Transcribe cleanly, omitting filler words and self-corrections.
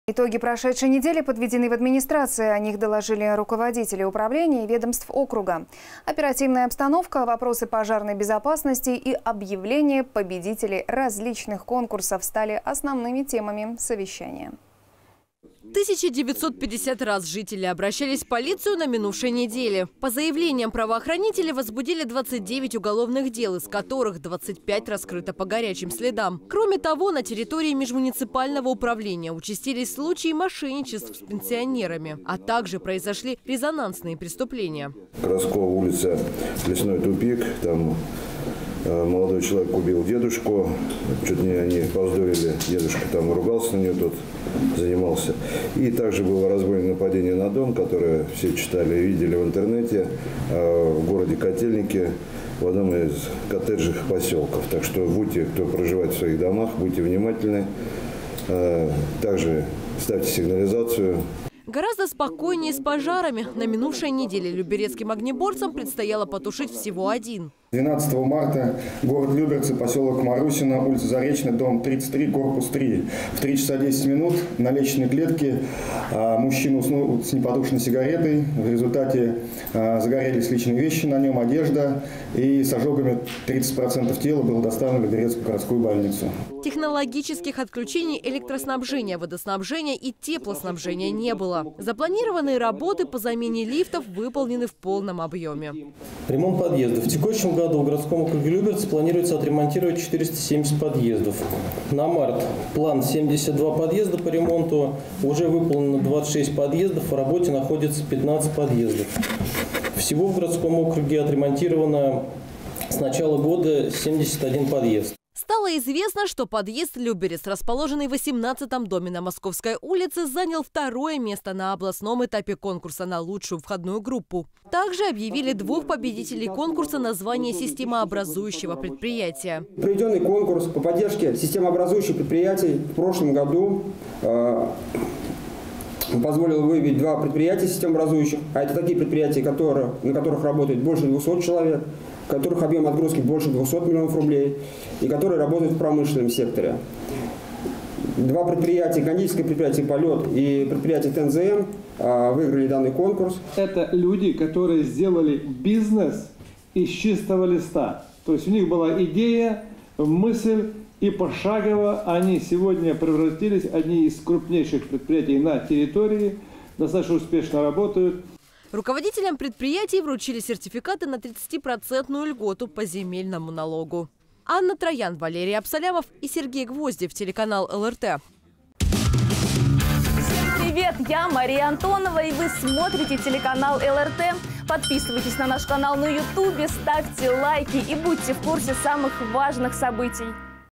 Итоги прошедшей недели подведены в администрации. О них доложили руководители управления и ведомств округа. Оперативная обстановка, вопросы пожарной безопасности и объявление победителей различных конкурсов стали основными темами совещания. 1950 раз жители обращались в полицию на минувшей неделе. По заявлениям правоохранителей возбудили 29 уголовных дел, из которых 25 раскрыто по горячим следам. Кроме того, на территории межмуниципального управления участились случаи мошенничеств с пенсионерами, а также произошли резонансные преступления. Краскова улица, лесной тупик, там молодой человек убил дедушку, чуть не они повздорили, дедушка там ругался на нее, тот занимался. И также было разбойное нападение на дом, которое все читали и видели в интернете, в городе Котельники, в одном из коттеджных поселков. Так что будьте, кто проживает в своих домах, будьте внимательны, также ставьте сигнализацию. Гораздо спокойнее с пожарами. На минувшей неделе люберецким огнеборцам предстояло потушить всего один. 12 марта город Люберцы, поселок Марусино, улица Заречная, дом 33, корпус 3. В 3 часа 10 минут на лестничной клетке мужчина уснул с непотушенной сигаретой. В результате загорелись личные вещи на нем, одежда, и с ожогами 30% тела было доставлено в Люберецкую городскую больницу. Технологических отключений электроснабжения, водоснабжения и теплоснабжения не было. Запланированные работы по замене лифтов выполнены в полном объеме. Ремонт подъездов. В текущем году в городском округе Люберцы планируется отремонтировать 470 подъездов. На март план 72 подъезда по ремонту. Уже выполнено 26 подъездов, в работе находится 15 подъездов. Всего в городском округе отремонтировано с начала года 71 подъезд. Стало известно, что подъезд Люберец, расположенный в 18-м доме на Московской улице, занял второе место на областном этапе конкурса на лучшую входную группу. Также объявили 2 победителей конкурса на звание системообразующего предприятия. Проведенный конкурс по поддержке системообразующих предприятий в прошлом году позволил выявить 2 предприятия системообразующих. А это такие предприятия, на которых работает больше 200 человек, в которых объем отгрузки больше 200 миллионов рублей и которые работают в промышленном секторе. 2 предприятия, кондитерское предприятие «Полет» и предприятие ТНЗМ выиграли данный конкурс. Это люди, которые сделали бизнес из чистого листа. То есть у них была идея, мысль, и пошагово они сегодня превратились в одни из крупнейших предприятий на территории, достаточно успешно работают. Руководителям предприятий вручили сертификаты на 30% льготу по земельному налогу. Анна Троян, Валерий Абсалямов и Сергей Гвоздев, телеканал ЛРТ. Всем привет, я Мария Антонова, и вы смотрите телеканал ЛРТ. Подписывайтесь на наш канал на YouTube, ставьте лайки и будьте в курсе самых важных событий.